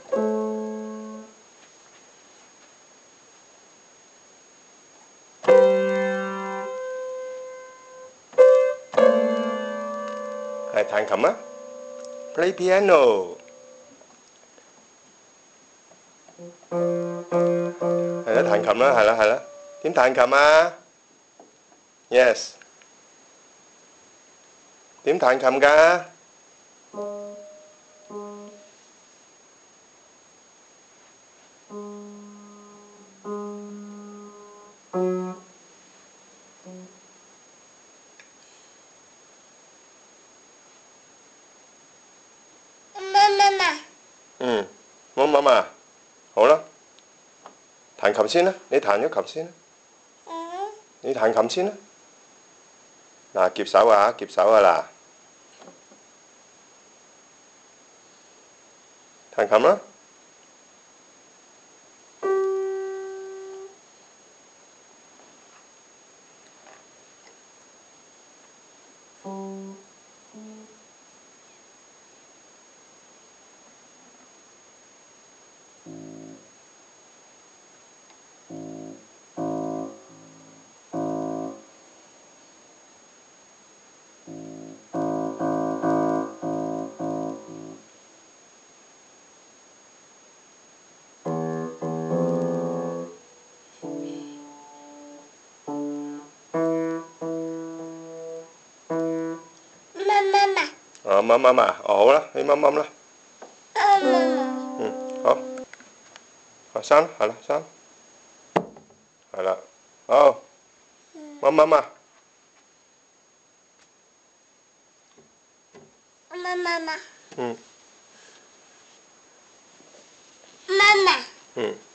係彈琴啊 ，play piano。係啦，彈琴啦，係啦，係啦。點彈琴啊 ？Yes。點彈琴㗎？嗯，我媽媽，好啦，彈琴先啦，你彈咗琴先啦，你彈琴先啦，嗱，夾手啊，夾手啊嗱，彈琴啦。哦，掹掹啊！哦，好啦，你掹掹啦。嗯，好，好刪啦，係啦，刪，係啦，好，掹掹啊！嗯。嗯。